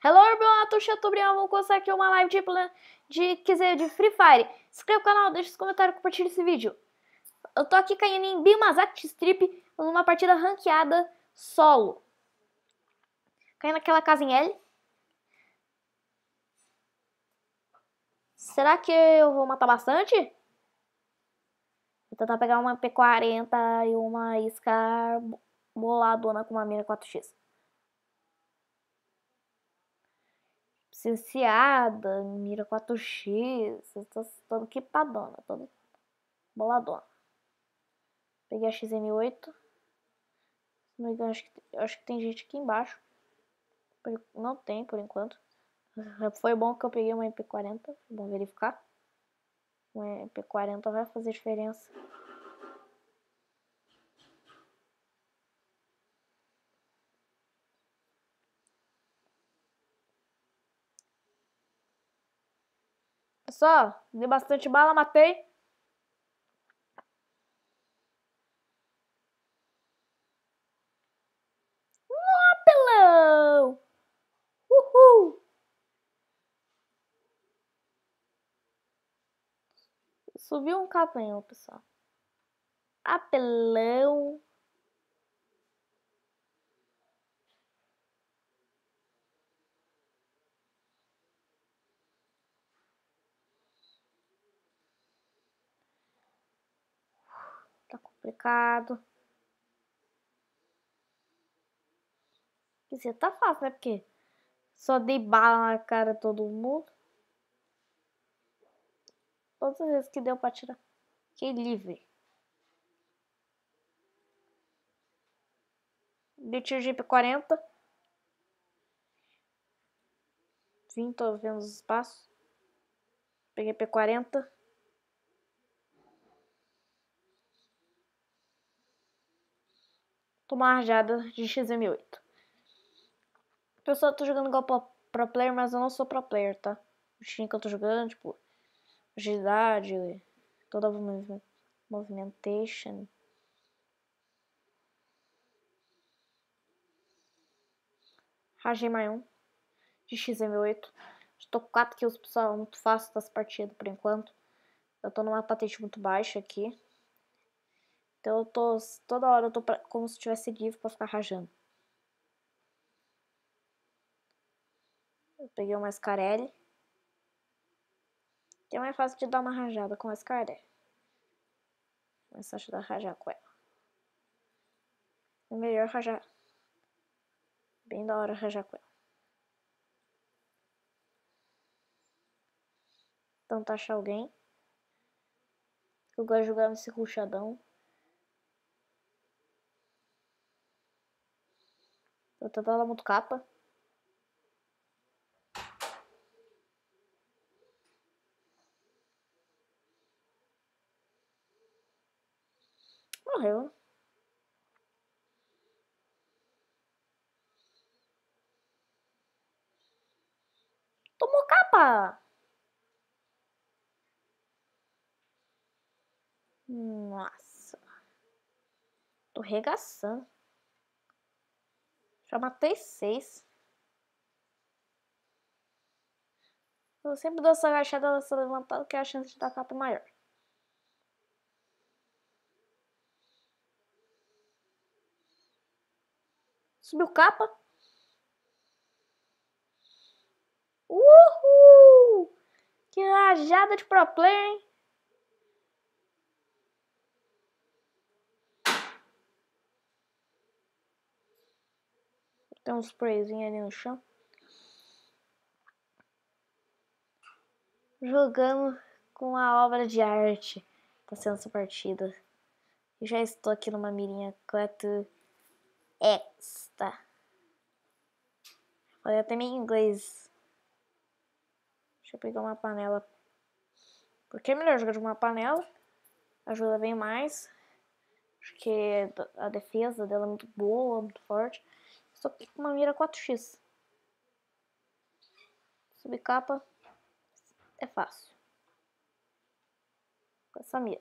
Hello everyone, eu tô Chateaubriand, vou começar aqui uma live de Free Fire. Se inscreva no canal, deixa os comentários e compartilha esse vídeo. Eu tô aqui caindo em Bimazak Strip numa partida ranqueada solo. Caí naquela casa em L. Será que eu vou matar bastante? Vou tentar pegar uma P40 e uma Scar boladona com uma mira 4x. Licenciada, mira 4x, todo equipadona, todo boladona. Peguei a XM8. Não me engano, acho que tem gente aqui embaixo. Não tem por enquanto. Foi bom que eu peguei uma MP40. Vamos verificar. Uma MP40 vai fazer diferença. Pessoal, dei bastante bala, matei. Apelão! Uhul! Subiu um capanhão, pessoal. Apelão! Tá complicado. Quer dizer, tá fácil, né? Porque só dei bala na cara de todo mundo. Todas as vezes que deu pra tirar. Fiquei livre. Dei tiro de IP40. Vim, tô vendo os espaços. Peguei P40. Tô uma rajada de XM8. Pessoal, eu tô jogando igual pro player, mas eu não sou pro player, tá? O time que eu tô jogando, tipo, agilidade, toda a movimentation. Rajei mais um de XM8. Estou com 4 kills, pessoal, muito fácil das partidas por enquanto. Eu tô numa patente muito baixa aqui. Então eu tô, toda hora eu tô como se tivesse livre pra ficar rajando. Eu peguei uma Scarelli. Que é mais fácil de dar uma rajada com a Scarelli. Mais fácil de rajar com ela. É melhor rajar. Bem da hora rajar com ela. Tentar achar alguém. Eu gosto de jogar nesse ruchadão. Tô tentando dar muito capa. Morreu. Tomou capa! Nossa. Tô regaçando. Já matei 6. Eu sempre dou essa agachada, ela se levantada, que a chance de dar capa é maior. Subiu capa. Uhul! Que rajada de pro player, hein? Tem um sprayzinho ali no chão. Jogando com a obra de arte. Tá sendo essa partida. Eu já estou aqui numa mirinha 4X, tá? Falei até meio inglês. Deixa eu pegar uma panela. Porque é melhor jogar de uma panela. Ajuda bem mais. Acho que a defesa dela é muito boa, muito forte. Só que com uma mira 4x. Subir capa é fácil. Com essa mira.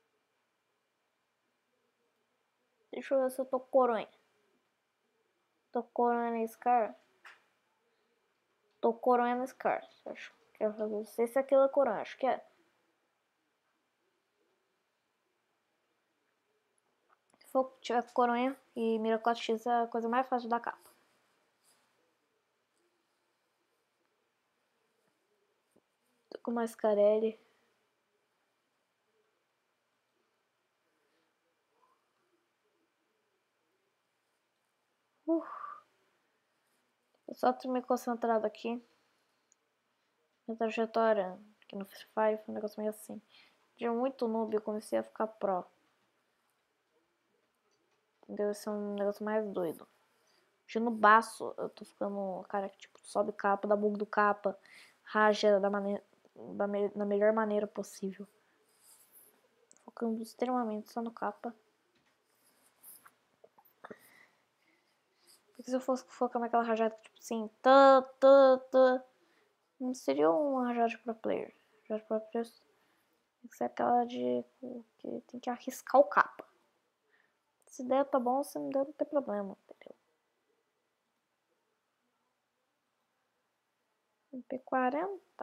Deixa eu ver se eu tô coronha. Tô coronha nesse cara. Tô coronha nesse card. Acho que é, não sei se aquilo é coronha, acho que é. Se for tiver coronha e mira 4x é a coisa mais fácil da capa. Tô com mais Mascarelli. Eu só tô meio concentrado aqui. Minha trajetória aqui no Free Fire foi um negócio meio assim. De muito noob eu comecei a ficar pro. Entendeu? Esse é um negócio mais doido. De no baço eu tô ficando, cara, que tipo, sobe capa, dá bug do capa, raja da maneira, da melhor maneira possível. Focando extremamente só no capa. Porque se eu fosse focar naquela rajada, tipo assim, não seria uma rajada de pro player. Rajada de pro player tem que ser aquela de que tem que arriscar o capa. Se der, tá bom, se não der, não tem problema, entendeu? MP40.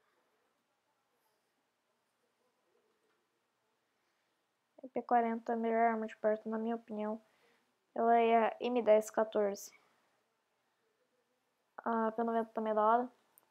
MP40 é a melhor arma de perto, na minha opinião. Ela é a M1014. A P90 também é da hora.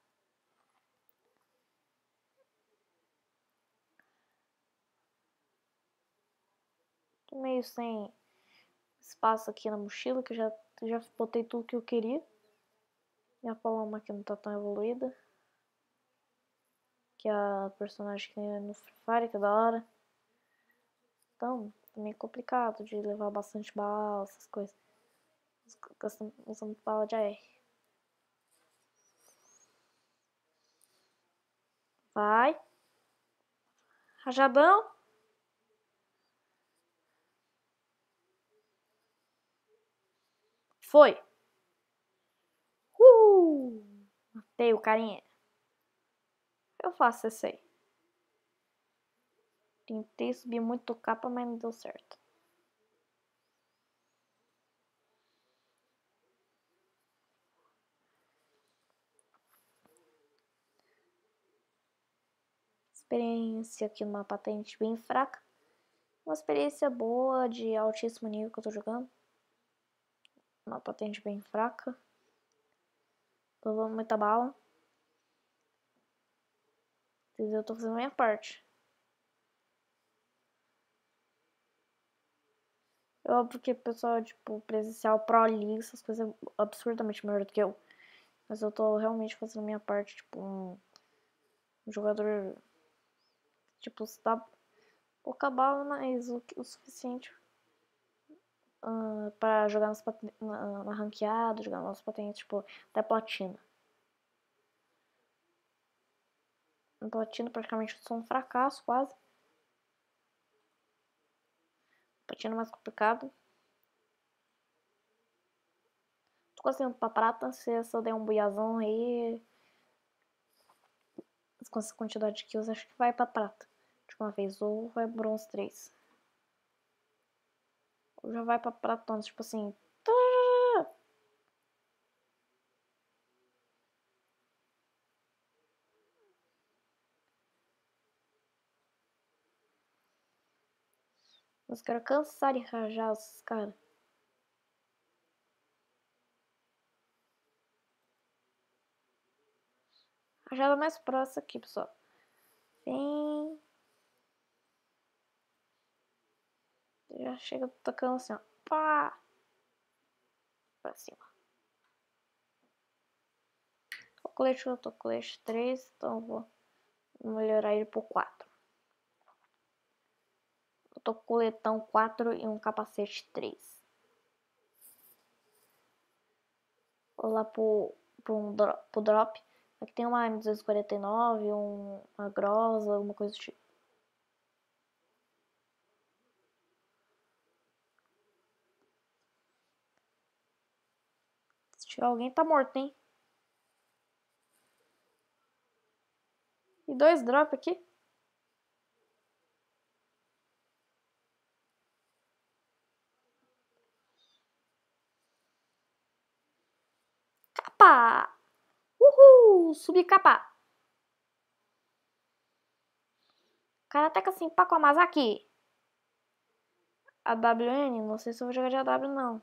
Tô meio sem espaço aqui na mochila, que eu já botei tudo que eu queria. Minha Paloma aqui não tá tão evoluída. Que é a personagem que tem no Free Fire, que é da hora. Então, é meio complicado de levar bastante bala, essas coisas. Usando bala de AR. Vai. Rajadão. Foi. Matei o carinha. Eu faço esse aí. Tentei subir muito capa, mas não deu certo. Experiência aqui numa patente bem fraca. Uma experiência boa de altíssimo nível que eu tô jogando. Uma patente bem fraca. Tô levando muita bala. Eu tô fazendo a minha parte. É óbvio que o pessoal, tipo, presencial, Pro League, essas coisas é absurdamente melhor do que eu. Mas eu tô realmente fazendo a minha parte, tipo, um jogador, tipo, se dá pouca bala, mas o suficiente pra jogar na ranqueada, jogar nas patentes, tipo, até platina. No platina praticamente eu sou um fracasso, quase. Platina é mais complicado. Tô conseguindo pra prata, se eu der um buiazão aí, com essa quantidade de kills, acho que vai pra prata de uma vez, ou vai bronze 3. Ou já vai pra prata, tipo assim. Os caras cansaram de rajar esses caras. Rajada mais próxima aqui, pessoal. Vem. Já chega tocando assim, ó. Pá! Pra cima. O colete eu tô com colete 3, então eu vou melhorar ele pro 4. Eu tô com coletão 4 e um capacete 3. Vou lá pro drop. Aqui tem uma M249, uma Groza, alguma coisa do tipo. Se tiver alguém, tá morto, hein? E 2 drop aqui. Capa! Uhul! subir capa. Karateka assim, Paco Amazaki. A WN, não sei se eu vou jogar de AW não.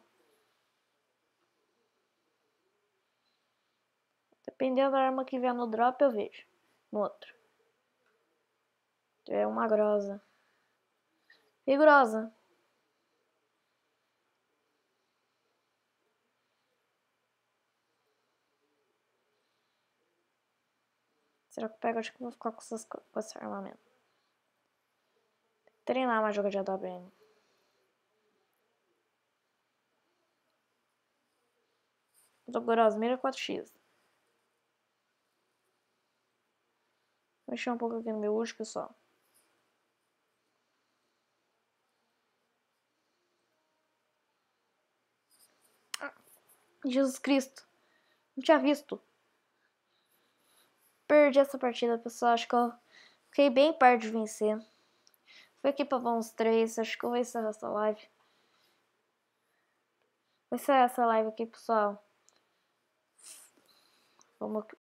Dependendo da arma que vier no drop, eu vejo. No outro. É uma grosa. Rigorosa. Será que eu pego? Acho que vou ficar com esse armamento. Treinar mais jogo de AWM. Rigorosa, mira 4x. Vou mexer um pouco aqui no meu último, pessoal. Jesus Cristo. Não tinha visto. Perdi essa partida, pessoal. Acho que eu fiquei bem perto de vencer. Foi aqui pra uns 3. Acho que eu vou encerrar essa live. Vou encerrar essa live aqui, pessoal. Vamos